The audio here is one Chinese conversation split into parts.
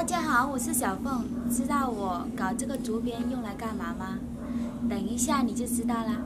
家好，我是小凤。知道我搞这个竹编用来干嘛吗？等一下你就知道啦。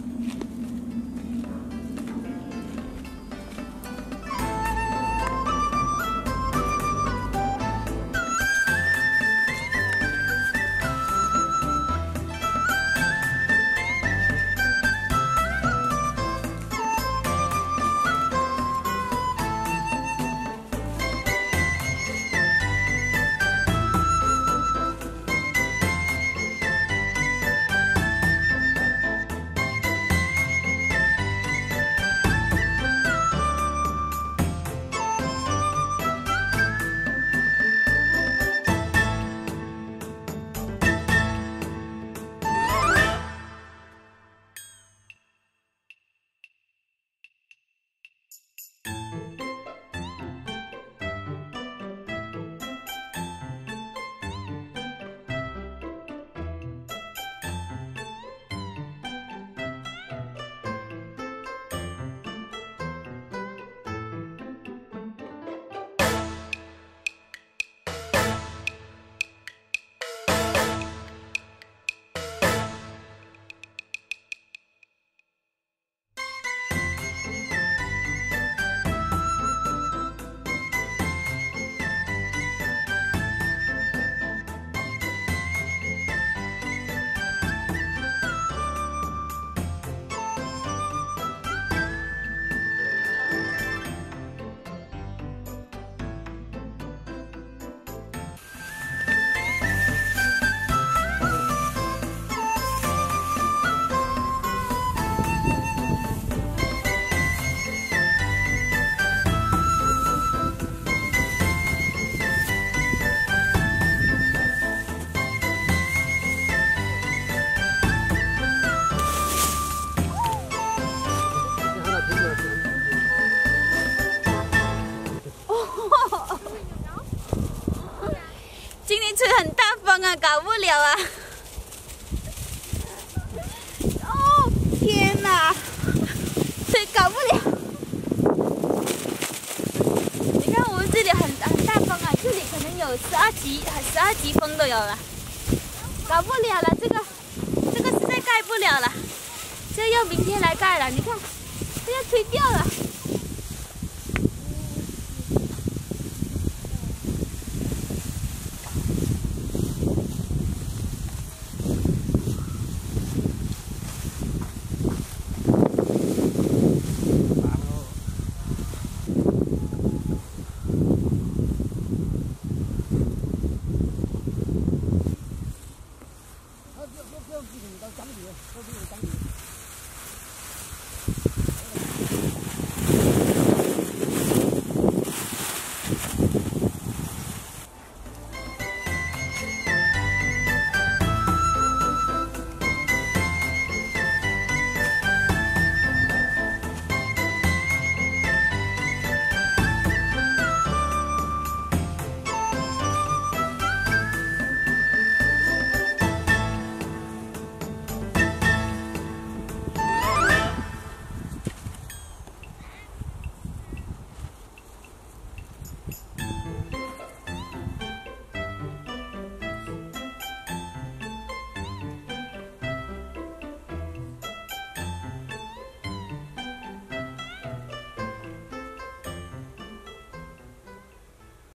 今天吹很大风啊，搞不了啊！哦，天哪，吹搞不了！你看我们这里很大风啊，这里可能有12级风都有了，搞不了了，这个实在盖不了了，这要明天来盖了。你看，这要吹掉了。